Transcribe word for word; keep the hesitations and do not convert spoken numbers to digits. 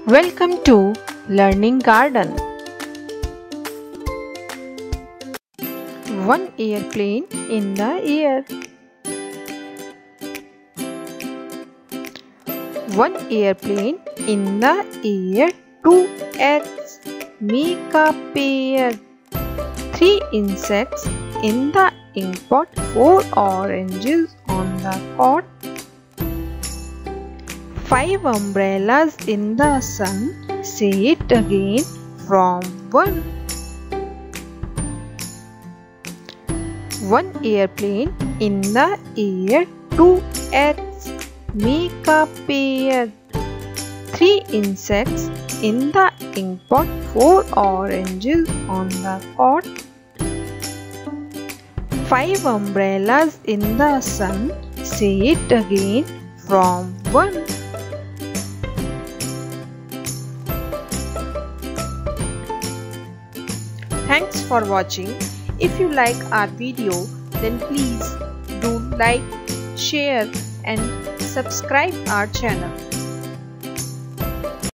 Welcome to Learning Garden. One airplane in the air. One airplane in the air. Two eggs make a pair. Three insects in the ink pot. Four oranges on the cot. Five umbrellas in the sun. Say it again from one. One airplane in the air. Two eggs make a pair. Three insects in the ink pot. Four oranges on the cot. Five umbrellas in the sun. Say it again from one. Thanks for watching. If you like our video, then please do like, share and subscribe our channel.